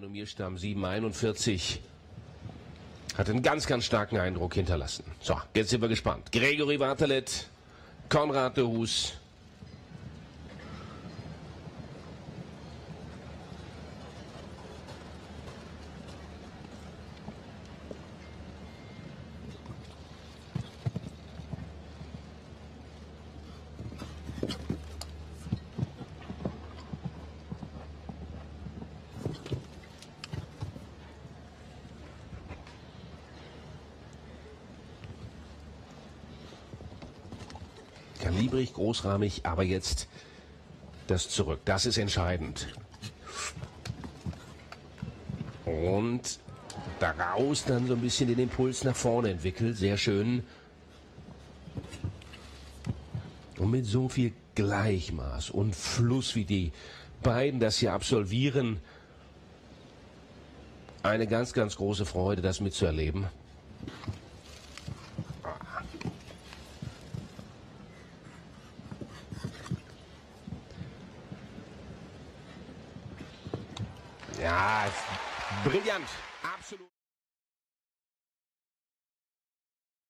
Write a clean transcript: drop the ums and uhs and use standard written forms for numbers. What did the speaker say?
Turnierstamm 741 hat einen ganz, ganz starken Eindruck hinterlassen. So, jetzt sind wir gespannt. Gregory Waterlet, Konrad de Hus. Kalibrig, großrahmig, aber jetzt das Zurück. Das ist entscheidend. Und daraus dann so ein bisschen den Impuls nach vorne entwickelt. Sehr schön. Und mit so viel Gleichmaß und Fluss, wie die beiden das hier absolvieren, eine ganz, ganz große Freude, das mitzuerleben. Ja, brillant.